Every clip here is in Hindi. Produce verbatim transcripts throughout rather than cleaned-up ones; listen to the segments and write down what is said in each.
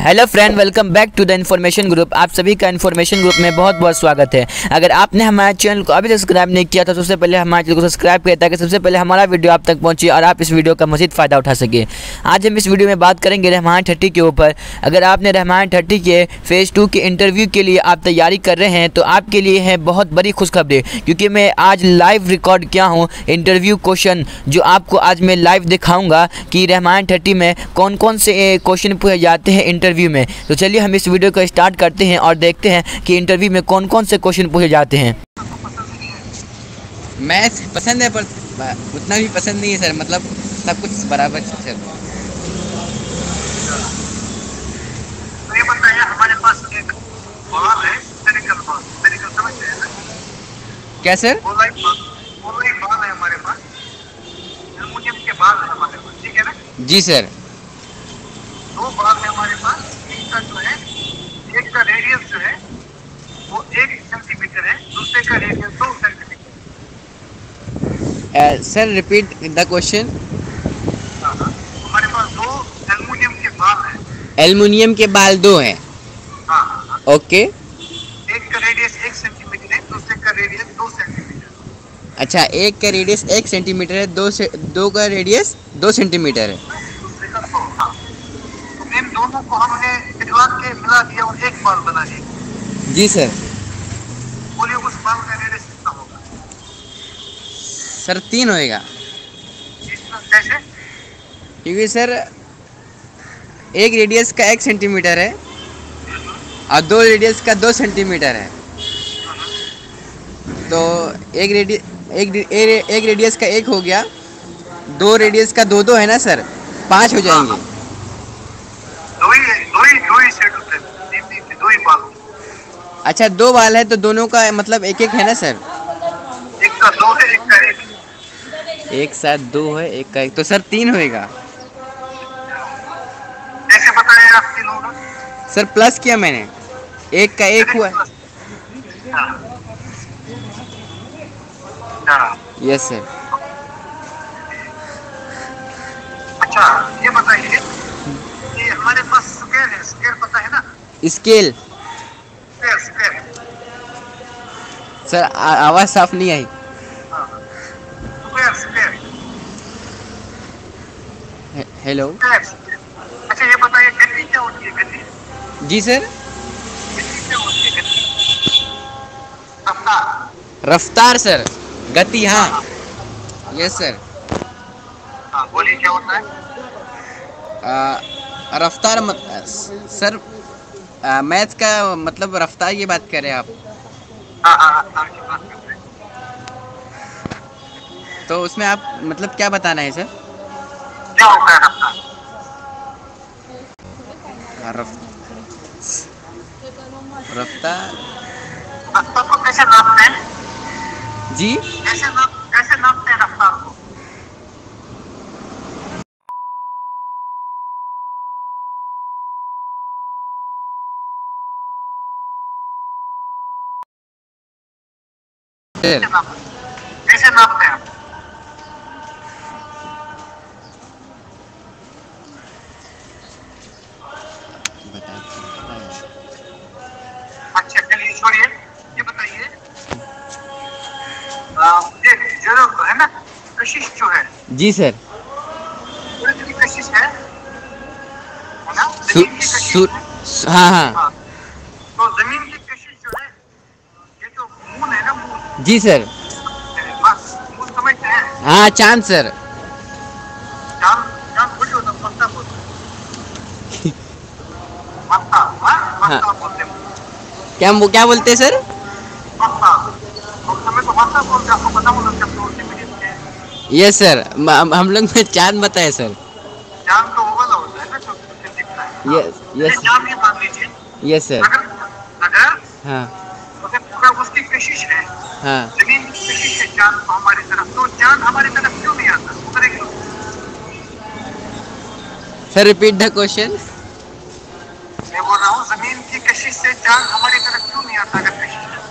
Hello friend, welcome back to the information group. आप सभी का इन्फॉर्मेशन ग्रुप में बहुत बहुत स्वागत है। अगर आपने हमारे चैनल को अभी सब्सक्राइब नहीं किया तो सबसे पहले हमारे चैनल को सब्सक्राइब करें ताकि सबसे पहले हमारा वीडियो आप तक पहुंचे और आप इस वीडियो का मज़ीद फ़ायदा उठा सके। आज हम इस वीडियो में बात करेंगे रहमान थर्टी के ऊपर। अगर आपने रहमान थर्टी के फेज़ टू के इंटरव्यू के लिए आप तैयारी कर रहे हैं तो आपके लिए है बहुत बड़ी खुशखबरी, क्योंकि मैं आज लाइव रिकॉर्ड किया हूँ इंटरव्यू क्वेश्चन, जो आपको आज मैं लाइव दिखाऊँगा कि रहमान थर्टी में कौन कौन से क्वेश्चन पूछे जाते हैं इंटरव्यू में। तो चलिए हम इस वीडियो को स्टार्ट करते हैं और देखते हैं कि इंटरव्यू में कौन कौन से क्वेश्चन पूछे जाते हैं। मैथ पसंद है पर उतना भी पसंद नहीं है सर, मतलब सब कुछ बराबर सर। तो ये बताइए, हमारे पास एक बॉल है, स्फेरिकल बॉल, स्फेरिकल समझते हैं ना? क्या सर? बॉल एक बॉल एक बॉल है हमारे पास, एल्युमिनियम के बॉल है हमारे पास, ठीक है ना? जी सर। दो बॉल है हमारे पास, एक का जो है, एक का रेडियस जो है वो एक सेंटीमीटर है, दूसरे का रेडियस दो centimetre. Sir repeat the question. हमारे पास दो एल्युमिनियम के बॉल है। एल्युमिनियम के बाल दो हैं। हाँ, ओके। एक का रेडियस एक सेंटीमीटर है, दूसरे का रेडियस दो सेंटीमीटर। अच्छा, एक का रेडियस एक सेंटीमीटर है, दो से दो का रेडियस दो सेंटीमीटर है। दूसरे का दो। हाँ, तो इन दोनों को हमने मिला के मिला दिया और एक बॉल बना दिया। जी सर। बोलिए उस बॉल का रेडियस कितना होगा? सर तीन होएगा, कैसे? क्योंकि सर एक रेडियस का एक सेंटीमीटर है और दो रेडियस का दो सेंटीमीटर है, तो एक रेडियस एक एक रेडियस का एक हो गया, दो रेडियस का दो दो है ना सर, पाँच हो जाएंगे। दो ही दो ही दो ही सेट होते हैं, तीन तीन दो ही बॉल। अच्छा, दो बाल है तो दोनों का मतलब एक एक है ना सर? एक का दो है, एक का एक। एक साथ दो है, एक का एक, तो सर तीन होएगा। कैसे बताएं आप तीन होगा? सर प्लस किया मैंने, एक का एक हुआ। Yes sir. अच्छा, ये बताइए कि हमारे पास स्केल है, स्केल पता है ना? स्केल? स्केल स्केल सर आ, आवाज साफ नहीं आई। Scale scale hey, hello. अच्छा, ये बताइए गति क्या होती है? गति? जी सर। गति क्या होती है? गति रफ्तार। रफ्तार सर, गति। हाँ यस सर। हाँ, बोलिए क्या होता है? आ, रफ्तार मत सर, मैथ का मतलब रफ्तार की बात कर रहे हैं आप? हाँ हाँ, रफ्तार की बात कर रहे हैं। तो उसमें आप मतलब क्या बताना है सर? क्या होता है रफ्तार? रफ रफ्तार रफ्तार को कैसे नापते हैं? जी कैसे नाप कैसे नापते हैं रफ्तार को? सर। कैसे नापते हैं? कैसे नापते हैं? अच्छा चलिए छोड़िए, ये बताइए, ये जो है ना कशिश जो है। जी सर। सूरज की कशिश है, है ना? सु, जमीन की कशिश सु, है। हाँ हाँ। हाँ, तो जमीन की कशिश जो है, ये जो मून है ना, मून। जी सर। बस मून समझते हैं? हाँ चांद सर। चांद चांद थोड़ी होता, मत्ता बोलते हैं। मत्ता, हाँ मत्ता बोलते हैं। क्या वो क्या बोलते हैं सर? मत्ता, तो हमें तो मत्ता बोलते हैं, आपको पता होगा क्या बोलते हैं? यस सर, हम लोग में चांद बताए सर। चांद तो वो वाला होता है ना जो दिखता है। यस यस चांद ही मान लीजिए। Yes sir. अगर अगर हाँ अगर पूरा उसकी कशिश है, हाँ। जमीन की कशिश है चांद को हमारी तरफ, तो चांद हमारी तरफ क्यों नहीं आता? उधर एक सर रिपीट द क्वेश्चन। मैं बोल रहा हूँ, जमीन की कशिश से चांद हमारी तरफ क्यों नहीं आता? अगर कशिश है,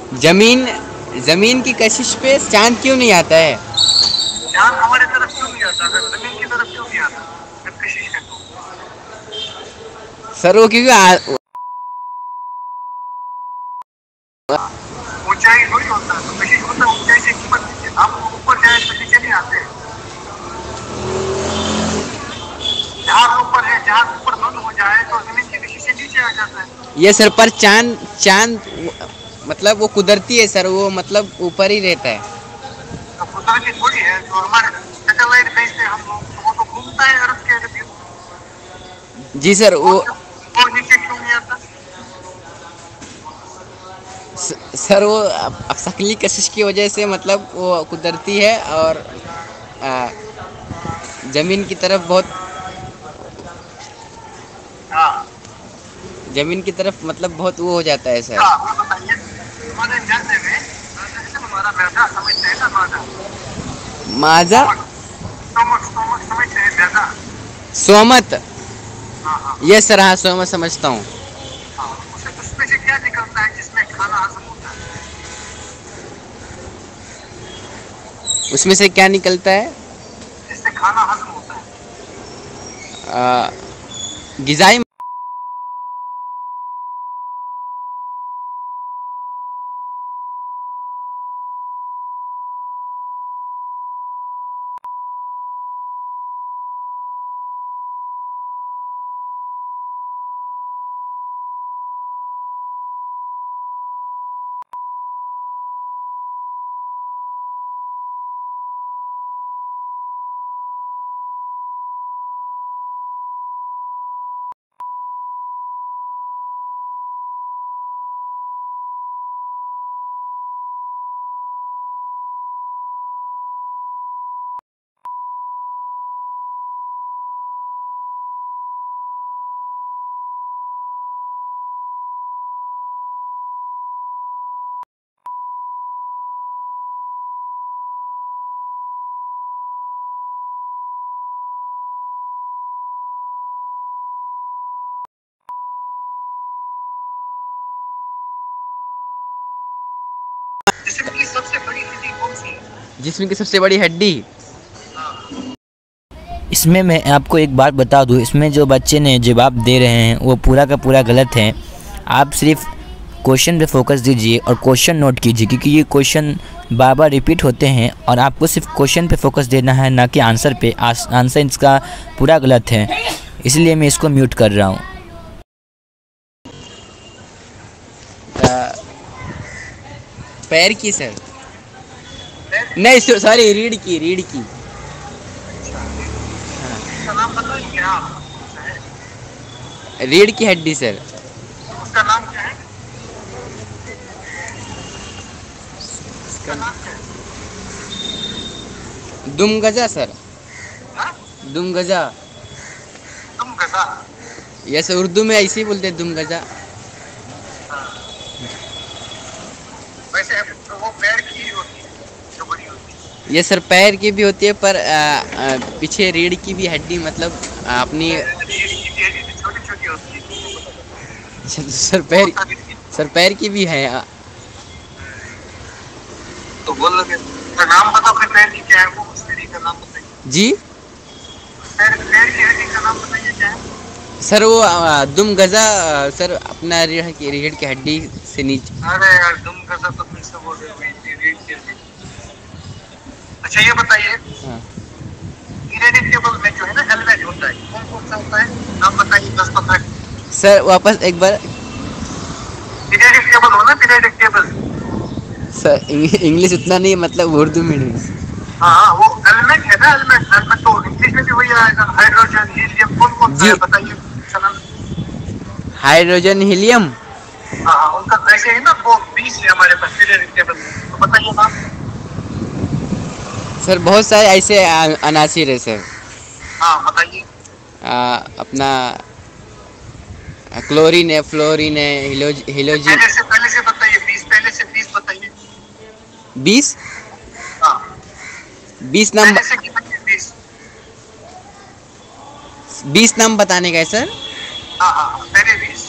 जमीन जमीन की कशिश पे चांद क्यों नहीं आता है? चांद हमारी तरफ क्यों नहीं आता, अगर जमीन की तरफ क्यों नहीं आता जब कशिश है तो? सर वो क्योंकि आ- ऊंचाई थोड़ी होता है, तो कशिश होता है ऊंचाई से ऊपर नीचे। आप ऊपर जाए तो नीचे नहीं आते। जहाज ऊपर है, जहाज ऊपर बंद हो जाए तो जमीन की कशिश से नीचे आ जाता है। ये सर पर चांद चांद मतलब वो कुदरती है सर, वो मतलब ऊपर ही रहता है। तो कुदरती थोड़ी है, जो हमारे सैटेलाइट भेजते हैं हम लोग, तो वो तो घूमता है अर्थ के इर्द गिर्द। जी सर वो वो नीचे क्यों नहीं आता? स- सर वो अ- शक्ली कशिश की वजह से मतलब वो कुदरती है, और आ, जमीन की तरफ बहुत हाँ जमीन की तरफ मतलब बहुत वो हो जाता है सर। हाँ, आप बताइए। हमारे जानने में हमारा मैदा समझते हैं ना, मैदा माजा स्टोमक स्टोमक समझते हैं मैदा। सोमत। हाँ हाँ ये सर हाँ सोमत समझता हूँ। हाँ, उसे उसमें से क्या निकलता है जिसमें खाना हजम होता है? उसमें से क्या निकलता है? जिससे खाना हजम होता है। आ, गिजाई। जिस्म की सबसे बड़ी हड्डी कौन सी है? जिस्म की सबसे बड़ी हड्डी। इसमें मैं आपको एक बात बता दूं, इसमें जो बच्चे ने जवाब दे रहे हैं वो पूरा का पूरा गलत है। आप सिर्फ क्वेश्चन पे फोकस दीजिए और क्वेश्चन नोट कीजिए, क्योंकि ये क्वेश्चन बार बार रिपीट होते हैं और आपको सिर्फ क्वेश्चन पे फोकस देना है, ना कि आंसर पे। आंसर इसका पूरा गलत है, इसलिए मैं इसको म्यूट कर रहा हूँ। पैर की सर, नहीं सॉरी रीढ़ की, रीढ़ की। उसका नाम बताइए आप। रीढ़ की हड्डी सर। उसका नाम क्या है? उसका नाम क्या है? दुम गजा सर, हाँ? दुम गजा। तुम गधा। ये सर उर्दू में ऐसे ही बोलते हैं, दुम गजा। वैसे तो वो पैर की होती है जो बड़ी होती है। ये सर पैर की भी होती है, पर आ, आ, पीछे रीढ़ की भी हड्डी मतलब आ, अपनी छोटी छोटी होती है। सर पैर सर पैर की भी है। आ, तो बोल लगे तो नाम बताओ फिर पैर की क्या है? वो उस हड्डी का नाम बताइए। जी पैर पैर की हड्डी का नाम बताइए क्या है? सर वो आ, दुम गजा आ, सर अपना रीढ़ की रीढ़ की हड्डी से नीचे। अरे यार तुम गजा तो फिर से बोल रहे हो। अच्छा ये बताइए, हाँ। पीरियडिक टेबल में जो है ना एलिमेंट होता है, कौन कौन सा होता है? नाम बताइए दस पंद्रह। सर वापस एक बार। पीरियडिक टेबल हो ना, पीरियडिक टेबल। सर इंग्लिश उतना नहीं, मतलब उर्दू मीडियम। हाँ हाँ, वो एलिमेंट है ना, एलिमेंट एलिमेंट तो इंग्लिश में भी वही आएगा। हाइड्रोजन हीलियम कौन कौन सा है बताइए सनम। Hydrogen helium. हाँ हाँ, उनका ऐसे है ना, वो बीस है हमारे पास पीरियडिक टेबल में। तो बताइए नाम। सर बहुत सारे ऐसे अनासिर है सर। हाँ बताइए। आ, अपना क्लोरीन है, फ्लोरीन है, हिलोज हिलोजिन। पहले से पहले से बताइए, बीस पहले से बीस बताइए। बीस हाँ बीस नाम पहले से कितने? बीस। बीस नाम बताने का है सर। हाँ हाँ हाँ, पहले बीस।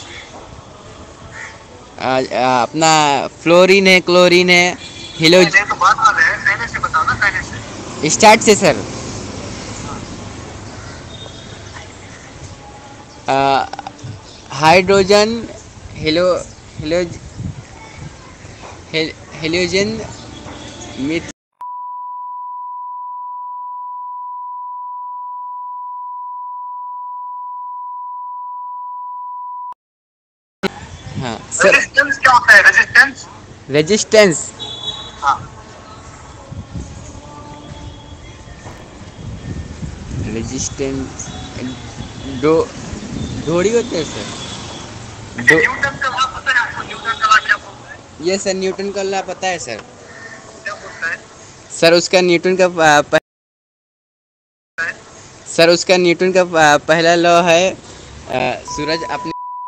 आ, आ, अपना फ्लोरीन है, क्लोरीन है, हिलोज। पहले तो बात वाला है, पहले से बताओ ना, पहले से। स्टार्ट से sir. Hydrogen hello hello halogen मिथ हाँ सर। रेजिस्टेंस क्या होता है? रेजिस्टेंस। रेजिस्टेंस हाँ। रेजिस्टेंस दो दोड़ी होते हैं सर। अच्छा, दो न्यूटन का लॉ पता है आपको? न्यूटन का लॉ क्या बोलता है? ये सर न्यूटन का लॉ पता है सर। क्या बोलता है? सर उसका न्यूटन का आ, प, सर उसका न्यूटन का आ, पहला लॉ है आ, सूरज अपने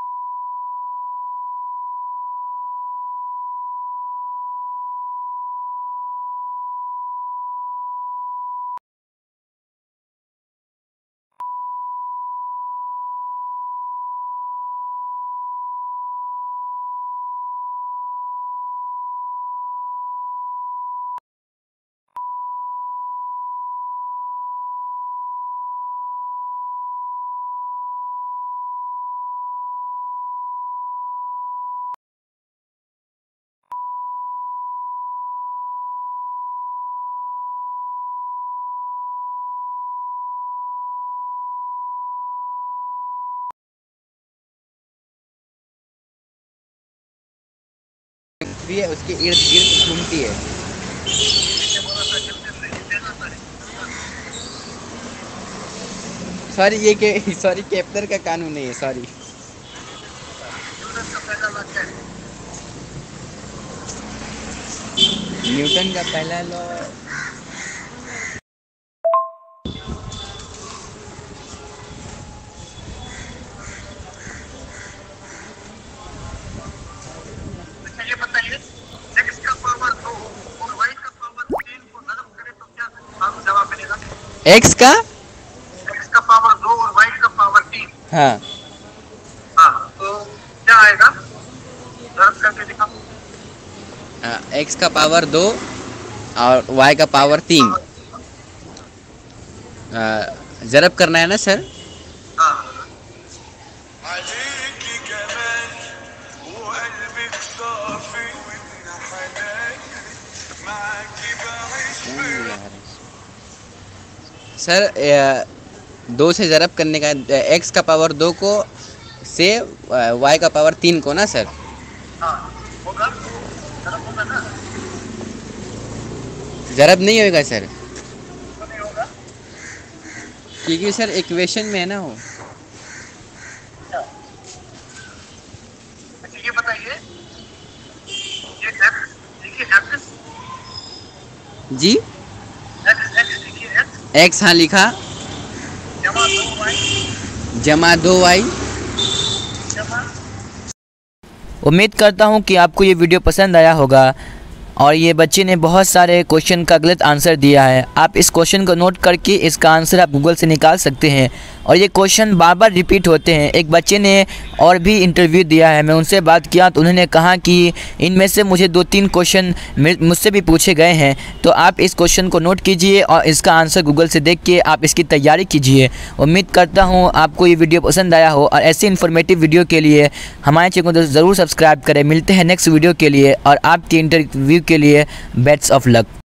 भी है उसके इर्द गिर्द घूमती है। सॉरी ये के सॉरी केपलर का कानून नहीं है सॉरी। न्यूटन का पहला लॉ क्या है? न्यूटन का पहला लॉ अच्छा ये बताइए, x का पावर दो और y का पावर तीन को हल करें तो क्या आपको जवाब मिलेगा? एक्स का x का पावर दो और y का पावर तीन। हाँ हाँ, तो क्या आएगा? ज़रा करके दिखाओ। एक्स का पावर दो और वाई का पावर तीन ज़रब करना है ना सर। हाँ। عليكي كمان وقلبك صافي وابن حلال معاكي بعيش सर अ, दो से ज़रब करने का एक्स का पावर दो को से वाई का पावर तीन को ना सर। हाँ, होगा? ज़रा होगा ना? ज़रब नहीं होगा सर तो नहीं होगा? क्योंकि सर इक्वेशन में है ना वो। अच्छा, अच्छा ये बताइए, ये x देखिए x जी x x देखिए x एक्स हाँ लिखा जमा दो y जमा दो वाई। जमा। उम्मीद करता हूँ कि आपको ये वीडियो पसंद आया होगा और ये बच्चे ने बहुत सारे क्वेश्चन का गलत आंसर दिया है। आप इस क्वेश्चन को नोट करके इसका आंसर आप गूगल से निकाल सकते हैं और ये क्वेश्चन बार बार रिपीट होते हैं। एक बच्चे ने और भी इंटरव्यू दिया है, मैं उनसे बात किया तो उन्होंने कहा कि इनमें से मुझे दो तीन क्वेश्चन मुझसे भी पूछे गए हैं। तो आप इस क्वेश्चन को नोट कीजिए और इसका आंसर गूगल से देख के आप इसकी तैयारी कीजिए। उम्मीद करता हूँ आपको ये वीडियो पसंद आया हो और ऐसी इन्फॉर्मेटिव वीडियो के लिए हमारे चैनल को ज़रूर सब्सक्राइब करें। मिलते हैं नेक्स्ट वीडियो के लिए और आपके इंटरव्यू के लिए बेस्ट ऑफ लक।